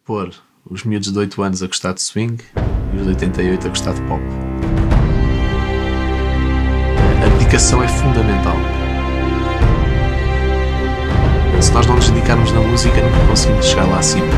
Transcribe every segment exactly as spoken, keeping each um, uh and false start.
pôr os miúdos de oito anos a gostar de swing e os de oitenta e oito a gostar de pop. A dedicação é fundamental. Se nós não nos dedicarmos na música, nunca conseguimos chegar lá acima.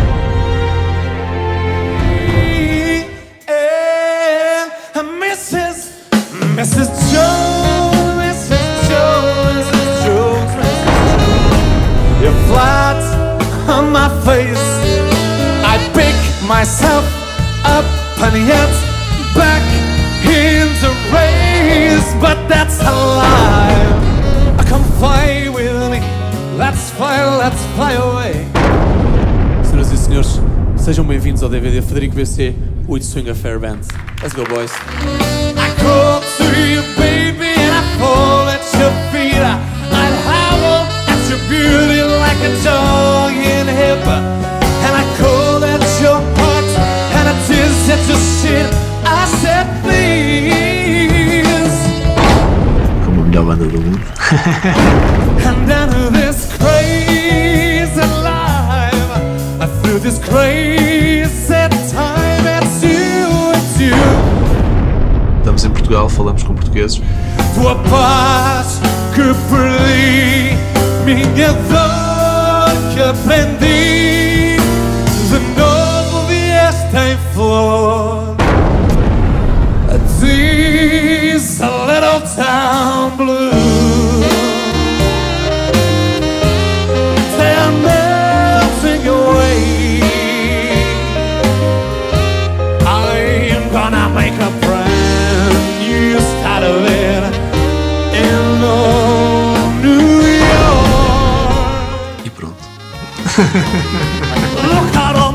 missus missus Jones, missus Jones, missus Jones, missus Jones. You're flat on my face. I pick myself up and yet back into race, but that's a lie. Come fly with me, let's fly, let's fly away. Senhoras e senhores, sejam bem-vindos ao D V D Federico B C, o It Swing Affair Band. Let's go, boys. I go to you, baby, and I fall at your feet. I howl at your beauty like a dog in hip. And I call at your heart, and it is at your shit. I said, please. Como a melhor banda do mundo. And down this crazy life, through this crazy time, it's you, it's you. Estamos em Portugal, falamos com portugueses. Tua paz que perdi, minha dor que aprendi, de novo vieste em flor. This a little town blue. They're melting away. I am gonna make a brand new start of it in old New York. E pronto. Look out!